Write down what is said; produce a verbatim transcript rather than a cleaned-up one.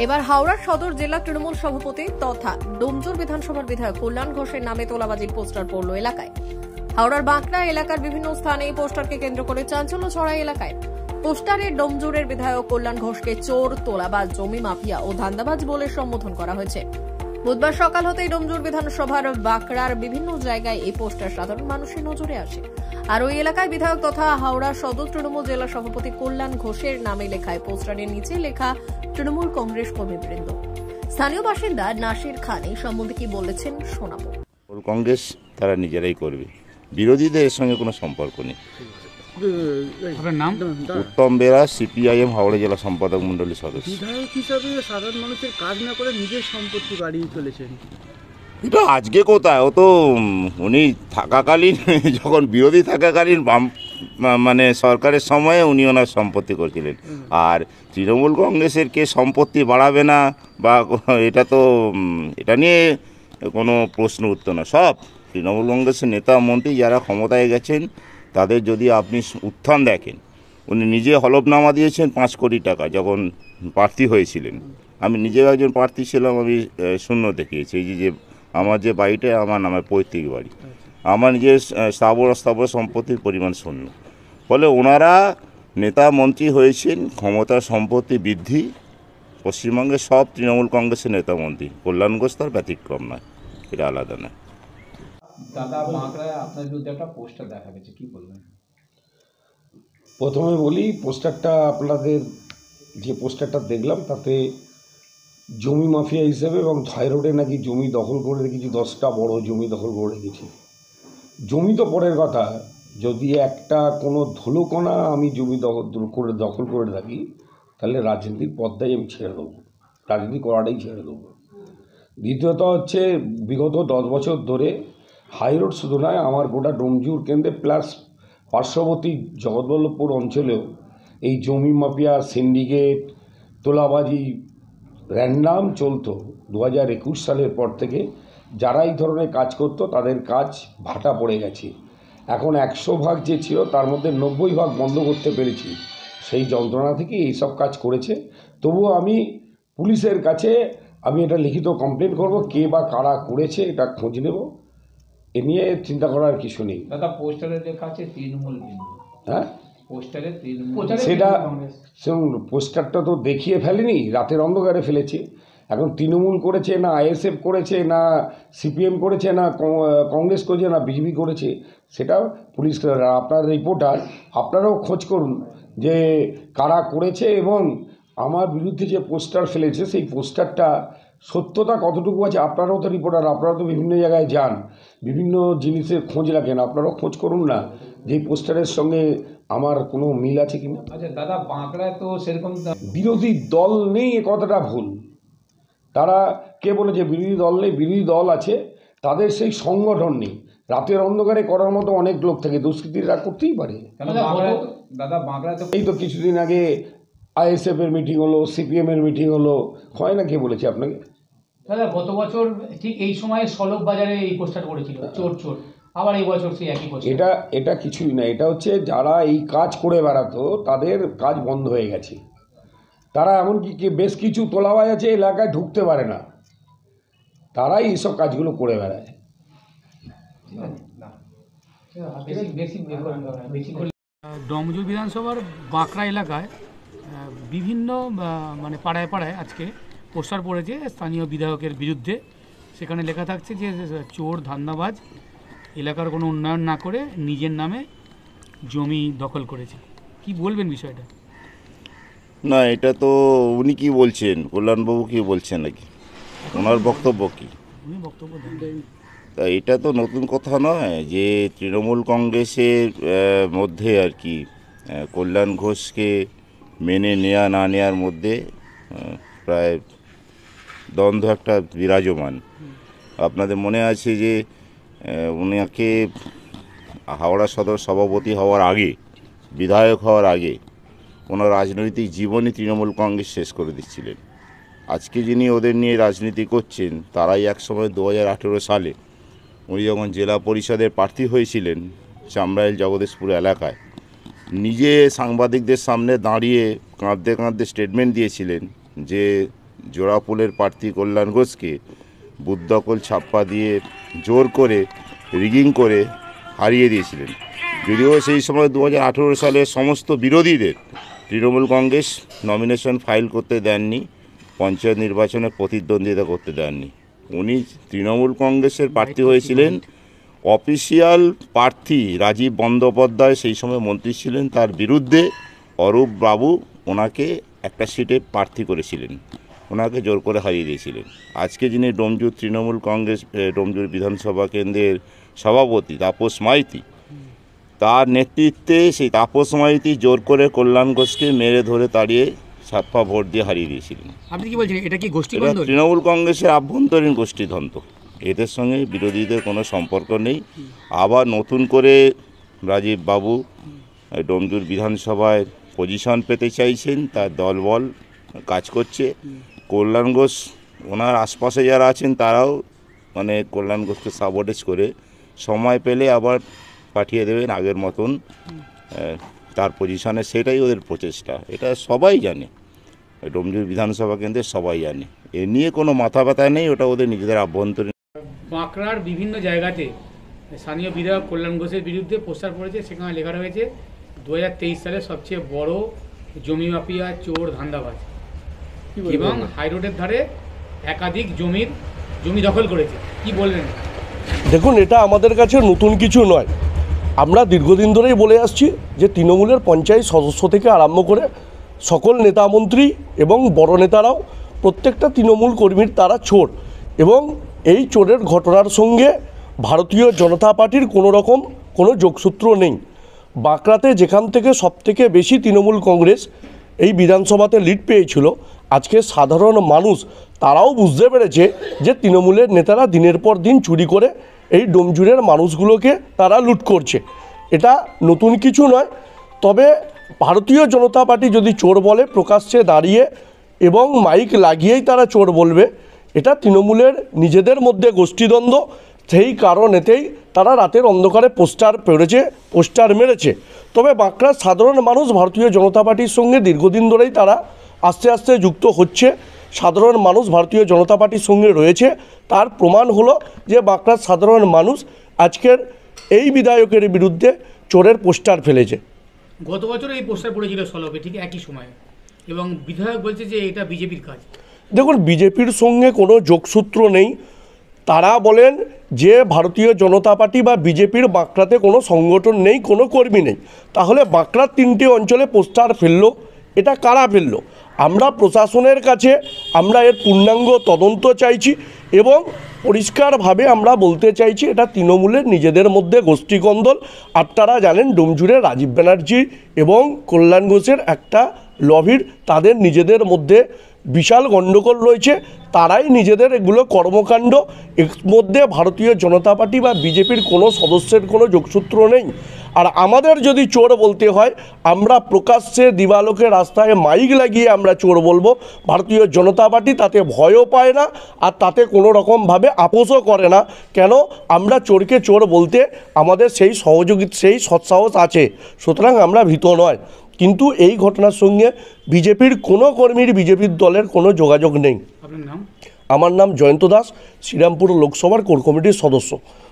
এবার হাওড়ার সদর জেলা তৃণমূল সভাপতি তথা ডোমজুর বিধানসভার বিধায়ক কল্যাণ ঘোষের নামে তোলাবাজির পোস্টার পড়ল এলাকায়। হাওড়ার বাঁকড়া এলাকার বিভিন্ন স্থানে এই পোস্টারকে কেন্দ্র করে চাঞ্চল্য ছড়ায় এলাকায়। পোস্টারে ডোমজুরের বিধায়ক কল্যাণ ঘোষকে চোর, তোলাবাজ, জমি মাফিয়া ও ধান্দাবাজ বলে সম্বোধন করা হয়েছে। বুধবার সকাল হতেই ডোমজুর বিধানসভার বাঁকড়ার বিভিন্ন জায়গায় এই পোস্টার সাধারণ মানুষের নজরে আসে। আর ওই এলাকায় বিধায়ক তথা হাওড়া সদর তৃণমূল জেলা সভাপতি কল্যাণ ঘোষের নামে লেখায় পোস্টারের নিচে লেখা তৃণমূল কংগ্রেস কর্মীবৃন্দ। স্থানীয় বাসিন্দা নাসির খান এই সম্বন্ধে কি বলেছেন শোনাবো। কংগ্রেস তারা নিজেরাই করবে, বিরোধীদের সঙ্গে কোনো সম্পর্ক নেই। উত্তম বেরা, সিপিআইএম হাওড়া জেলা সম্পাদক মন্ডলীর সদস্য। বিধায়ক হিসাবে সাধারণ মানুষের কাজ না করে নিজের সম্পত্তি বাড়িয়ে চলেছেন। এটা আজকে কোথায়, ও তো উনি থাকাকালীন যখন বিরোধী থাকাকালীন বাম মানে সরকারের সময়ে উনি ওনার সম্পত্তি করছিলেন। আর তৃণমূল কংগ্রেসের কে সম্পত্তি বাড়াবে না বা এটা তো এটা নিয়ে কোনো প্রশ্ন উত্তর না। সব তৃণমূল কংগ্রেসের নেতা মন্ত্রী যারা ক্ষমতায় গেছেন তাদের যদি আপনি উত্থান দেখেন, উনি নিজে হলফনামা দিয়েছেন পাঁচ কোটি টাকা যখন প্রার্থী হয়েছিলেন। আমি নিজেও একজন প্রার্থী ছিলাম, আমি শূন্য দেখিয়েছি। এই যে আমার যে বাড়িটা আমার নামে পৈতৃক বাড়ি, আমার নিজের স্থাবর স্থাবর সম্পত্তির পরিমাণ শূন্য। ফলে ওনারা নেতা মন্ত্রী হয়েছেন, ক্ষমতা সম্পত্তি বৃদ্ধি। পশ্চিমবঙ্গের সব তৃণমূল কংগ্রেসের নেতা মন্ত্রী, কল্যাণ ঘোষ তার ব্যতিক্রম নয়, এটা আলাদা নয়। দাদা বাঁকড়ায় আপনার বিরুদ্ধে একটা পোস্টার দেখা গেছে, কি বলবেন? প্রথমে বলি, পোস্টারটা আপনাদের যে পোস্টারটা দেখলাম তাতে জমি মাফিয়া হিসেবে এবং থাই রোডে নাকি জমি দখল করে রেখেছি, দশটা বড় জমি দখল করে রেখেছি। জমি তো পরের কথা, যদি একটা কোনো ধুলোকণা আমি জমি দখল করে দখল করে থাকি তাহলে রাজনীতির পথটাই আমি ছেড়ে দেবো, রাজনীতি করাটাই ছেড়ে দেবো। দ্বিতীয়ত হচ্ছে, বিগত দশ বছর ধরে হাইরোড শুধু নয়, আমার গোটা ডোমজুর কেন্দ্রে প্লাস পার্শ্ববর্তী জগৎবল্লভপুর অঞ্চলেও এই জমি মাফিয়া, সিন্ডিকেট, তোলাবাজি র্যান্ডাম চলতো। দু হাজার একুশ সালের পর থেকে যারা এই ধরনের কাজ করতো তাদের কাজ ভাটা পড়ে গেছে। এখন একশো ভাগ যে ছিল তার মধ্যে নব্বই ভাগ বন্ধ করতে পেরেছি। সেই যন্ত্রণা থেকে এইসব কাজ করেছে। তবুও আমি পুলিশের কাছে আমি এটা লিখিত কমপ্লেন করব, কে বা কারা করেছে এটা খোঁজ নেব। এ নিয়ে চিন্তা করার কিছু নেই। দাদা পোস্টারে লেখা আছে তৃণমূল বিন্দু। হ্যাঁ, পোস্টারে তৃণমূল, সেটা শুনুন, পোস্টারটা তো দেখিয়ে ফেলেনি, রাতের অন্ধকারে ফেলেছে। এখন তৃণমূল করেছে না আইএসএফ করেছে না সিপিএম করেছে না কংগ্রেস করেছে না বিজেপি করেছে, সেটা পুলিশ। আপনার রিপোর্টার, আপনারাও খোঁজ করুন যে কারা করেছে এবং আমার বিরুদ্ধে যে পোস্টার ফেলেছে সেই পোস্টারটা সত্যতা কতটুকু আছে। আপনারাও তো রিপোর্টার, আপনারা তো বিভিন্ন জায়গায় যান, বিভিন্ন জিনিসের খোঁজ রাখেন, আপনারাও খোঁজ করুন না যে পোস্টারের সঙ্গে আমার কোনো মিল আছে কিনা। আচ্ছা দাদা, বাঁকড়ায় তো সেরকম বিরোধী দল নেই, এ কথাটা ভুল। তারা কে বলেছে বিরোধী দল নেই? বিরোধী দল আছে, তাদের সেই সংগঠন নেই। রাতের অন্ধকারে করার মতো অনেক লোক থাকে, দুষ্কৃতীরা করতেই পারে। দাদা বাঁকড়ায় তো এই তো কিছুদিন আগে আইএসএফ এর মিটিং হলো, সিপিএম এর মিটিং হলো, হয় না? কে বলেছে আপনাকে? দাদা গত বছর ঠিক এই সময় সলভ বাজারে এই পোস্টার করেছিল, চোর চোর, আবার এই বছর সেই একই পোস্টার। এটা এটা কিছুই না, এটা হচ্ছে যারা এই কাজ করে বেড়াতো তাদের কাজ বন্ধ হয়ে গেছে। তারা এমনকি বেশ কিছু তোলাবাজ আছে এলাকায় ঢুকতে পারে না, তারাই এইসব কাজগুলো করে বেড়ায়। ডোমজুর বিধানসভার বাঁকড়া এলাকায় বিভিন্ন মানে পাড়ায় পাড়ায় আজকে পোস্টার পড়েছে স্থানীয় বিধায়কের বিরুদ্ধে। সেখানে লেখা থাকছে যে চোর, ধান্দাবাজ, এলাকার কোনো উন্নয়ন না করে নিজের নামে জমি দখল করেছে। কি বলবেন বিষয়টা? না, এটা তো উনি কি বলছেন, কল্যাণবাবু কি বলছেন নাকি, ওনার বক্তব্য কি? উনি বক্তব্য দেন। তা এটা তো নতুন কথা নয় যে তৃণমূল কংগ্রেসের মধ্যে আর কি কল্যাণ ঘোষকে মেনে নেওয়া না নেওয়ার মধ্যে প্রায় দ্বন্দ্ব একটা বিরাজমান। আপনাদের মনে আছে যে উনাকে হাওড়া সদর সভাপতি হওয়ার আগে, বিধায়ক হওয়ার আগে ওনার রাজনৈতিক জীবনই তৃণমূল কংগ্রেস শেষ করে দিচ্ছিলেন। আজকে যিনি ওদের নিয়ে রাজনীতি করছেন তারাই একসময় দু হাজার আঠেরো সালে উনি যখন জেলা পরিষদের প্রার্থী হয়েছিলেন চামড়াইল জগদীশপুর এলাকায়, নিজে সাংবাদিকদের সামনে দাঁড়িয়ে কাঁদতে কাঁদতে স্টেটমেন্ট দিয়েছিলেন যে জোড়াপুলের প্রার্থী কল্যাণ ঘোষকে বুথদখল ছাপ্পা দিয়ে জোর করে রিগিং করে হারিয়ে দিয়েছিলেন। যদিও সেই সময় দু হাজার আঠেরো সালে সমস্ত বিরোধীদের তৃণমূল কংগ্রেস নমিনেশন ফাইল করতে দেননি, পঞ্চায়েত নির্বাচনে প্রতিদ্বন্দ্বিতা করতে দেননি। উনি তৃণমূল কংগ্রেসের প্রার্থী হয়েছিলেন। অফিসিয়াল প্রার্থী রাজীব বন্দ্যোপাধ্যায় সেই সময় মন্ত্রী ছিলেন, তার বিরুদ্ধে অরূপ বাবু ওনাকে একটা সিটে প্রার্থী করেছিলেন, ওনাকে জোর করে হারিয়ে দিয়েছিলেন। আজকে যিনি ডোমজুর তৃণমূল কংগ্রেস ডোমজুর বিধানসভা কেন্দ্রের সভাপতি তাপস মাইতি, তার নেতৃত্বে সেই তাপস মাইতি জোর করে কল্যাণ ঘোষকে মেরে ধরে তাড়িয়ে ছাপ্পা ভোট দিয়ে হারিয়ে দিয়েছিলেন। আপনি কি বলছেন এটা কি এটা গোষ্ঠীদ্বন্দ্ব? তৃণমূল কংগ্রেসের আভ্যন্তরীণ গোষ্ঠীদ্বন্দ্ব, এদের সঙ্গে বিরোধীদের কোনো সম্পর্ক নেই। আবার নতুন করে রাজীব বাবু ডোমজুর বিধানসভায় পজিশন পেতে চাইছেন, তার দলবল কাজ করছে। কল্যাণ ঘোষ ওনার আশপাশে যারা আছেন তারাও মানে কল্যাণ ঘোষকে সাবোটেজ করে সময় পেলে আবার পাঠিয়ে দেবেন আগের মতন তার পজিশনে, সেটাই ওদের প্রচেষ্টা। এটা সবাই জানে, ডোমজুর বিধানসভা কেন্দ্রে সবাই জানে, এ নিয়ে কোনো মাথা ব্যথা নেই, ওটা ওদের নিজেদের আভ্যন্তরীণ। বাঁকড়ার বিভিন্ন জায়গাতে স্থানীয় বিধায়ক কল্যাণ ঘোষের বিরুদ্ধে পোস্টার পড়েছে, সেখানে লেখা রয়েছে দু হাজার তেইশ সালের সবচেয়ে বড় জমি মাফিয়া, চোর, ধান্দাবাজ, এবং হাইরোডের ধারে একাধিক জমির জমি দখল করেছে। কি বলবেন? দেখুন, এটা আমাদের কাছে নতুন কিছু নয়। আমরা দীর্ঘদিন ধরেই বলে আসছি যে তৃণমূলের পঞ্চায়েত সদস্য থেকে আরম্ভ করে সকল নেতামন্ত্রী এবং বড় নেতারাও প্রত্যেকটা তৃণমূল কর্মীর তারা চোর, এবং এই চোরের ঘটনার সঙ্গে ভারতীয় জনতা পার্টির কোনো রকম কোনো যোগসূত্র নেই। বাঁকড়াতে যেখান থেকে সবথেকে বেশি তৃণমূল কংগ্রেস এই বিধানসভাতে লিড পেয়েছিল, আজকে সাধারণ মানুষ তারাও বুঝতে পেরেছে যে তৃণমূলের নেতারা দিনের পর দিন চুরি করে এই ডোমজুরের মানুষগুলোকে তারা লুট করছে। এটা নতুন কিছু নয়। তবে ভারতীয় জনতা পার্টি যদি চোর বলে প্রকাশ্যে দাঁড়িয়ে এবং মাইক লাগিয়েই তারা চোর বলবে, এটা তৃণমূলের নিজেদের মধ্যে গোষ্ঠীদ্বন্দ্ব। সেই কারণেতেই তারা রাতের অন্ধকারে পোস্টার পেরেছে, পোস্টার মেরেছে। তবে বাঁকড়ার সাধারণ মানুষ ভারতীয় জনতা পার্টির সঙ্গে দীর্ঘদিন ধরেই তারা আস্তে আস্তে যুক্ত হচ্ছে। সাধারণ মানুষ ভারতীয় জনতা পার্টির সঙ্গে রয়েছে, তার প্রমাণ হলো যে বাঁকড়ার সাধারণ মানুষ আজকের এই বিধায়কের বিরুদ্ধে চোরের পোস্টার ফেলেছে। গত বছর এই পোস্টার পড়েছিল সলভে, ঠিক একই সময়ে, এবং বিধায়ক বলছে যে এটা বিজেপির কাজ। দেখুন, বিজেপির সঙ্গে কোনো যোগসূত্র নেই। তারা বলেন যে ভারতীয় জনতা পার্টি বা বিজেপির বাঁকড়াতে কোনো সংগঠন নেই, কোনো কর্মী নেই। তাহলে বাঁকড়ার তিনটি অঞ্চলে পোস্টার ফেললো, এটা কারা ফেললো? আমরা প্রশাসনের কাছে আমরা এর পূর্ণাঙ্গ তদন্ত চাইছি, এবং পরিষ্কারভাবে আমরা বলতে চাইছি এটা তৃণমূলের নিজেদের মধ্যে গোষ্ঠীকন্দল। আপনারা জানেন ডোমজুরে রাজীব ব্যানার্জি এবং কল্যাণ ঘোষের একটা লবির তাদের নিজেদের মধ্যে বিশাল গণ্ডগোল রয়েছে। তারাই নিজেদের এগুলো কর্মকাণ্ড, এর মধ্যে ভারতীয় জনতা পার্টি বা বিজেপির কোনো সদস্যের কোনো যোগসূত্র নেই। আর আমাদের যদি চোর বলতে হয়, আমরা প্রকাশ্যে দিবালোকে রাস্তায় মাইক লাগিয়ে আমরা চোর বলবো। ভারতীয় জনতা পার্টি তাতে ভয়ও পায় না, আর তাতে কোনো রকমভাবে আপোষও করে না। কেন? আমরা চোরকে চোর বলতে আমাদের সেই সহযোগিতা, সেই সৎসাহস আছে, সুতরাং আমরা ভীত নয়। কিন্তু এই ঘটনার সঙ্গে বিজেপির কোনো কর্মীর, বিজেপির দলের কোনো যোগাযোগ নেই। আপনার নাম? আমার নাম জয়ন্ত দাস, শ্রীরামপুর লোকসভার কোর কমিটির সদস্য।